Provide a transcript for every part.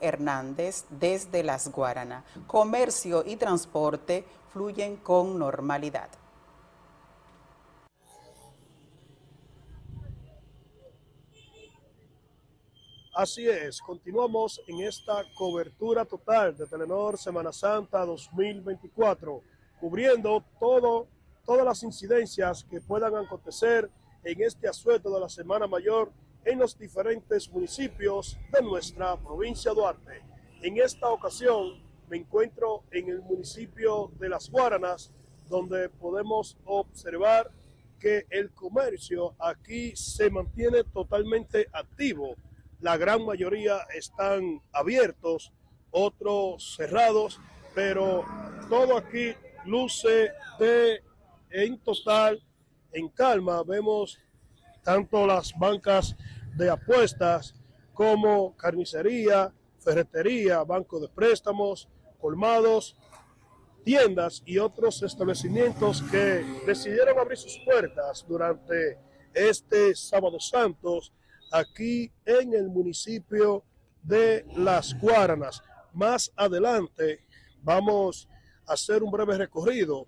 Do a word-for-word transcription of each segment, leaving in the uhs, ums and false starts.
Hernández desde Las Guaranas. Comercio y transporte fluyen con normalidad. Así es, continuamos en esta cobertura total de Telenor Semana Santa dos mil veinticuatro, cubriendo todo, todas las incidencias que puedan acontecer en este asueto de la Semana Mayor en los diferentes municipios de nuestra provincia de Duarte. En esta ocasión me encuentro en el municipio de Las Guaranas, donde podemos observar que el comercio aquí se mantiene totalmente activo. La gran mayoría están abiertos, otros cerrados, pero todo aquí luce de, en total, en calma. Vemos tanto las bancas de apuestas como carnicería, ferretería, banco de préstamos, colmados, tiendas y otros establecimientos que decidieron abrir sus puertas durante este Sábado Santos aquí en el municipio de Las Guaranas. Más adelante vamos a hacer un breve recorrido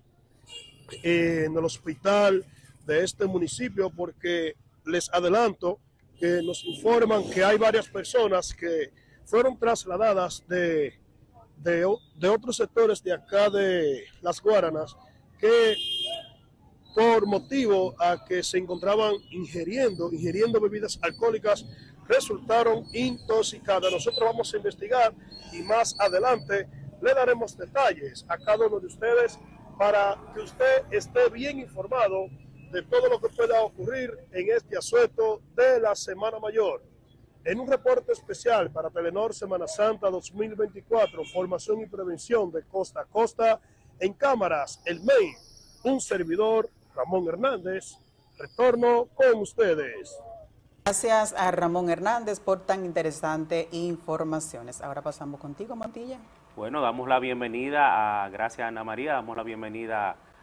en el hospital de este municipio porque les adelanto que nos informan que hay varias personas que fueron trasladadas de, de, de otros sectores de acá de Las Guaranas que por motivo a que se encontraban ingiriendo, ingiriendo bebidas alcohólicas, resultaron intoxicadas. Nosotros vamos a investigar y más adelante le daremos detalles a cada uno de ustedes para que usted esté bien informado de todo lo que pueda ocurrir en este asueto de la Semana Mayor. En un reporte especial para Telenor Semana Santa dos mil veinticuatro, formación y prevención de costa a costa, en cámaras, el M E I, un servidor, Ramón Hernández, retorno con ustedes. Gracias a Ramón Hernández por tan interesante informaciones. Ahora pasamos contigo, Montilla. Bueno, damos la bienvenida a, gracias a Ana María, damos la bienvenida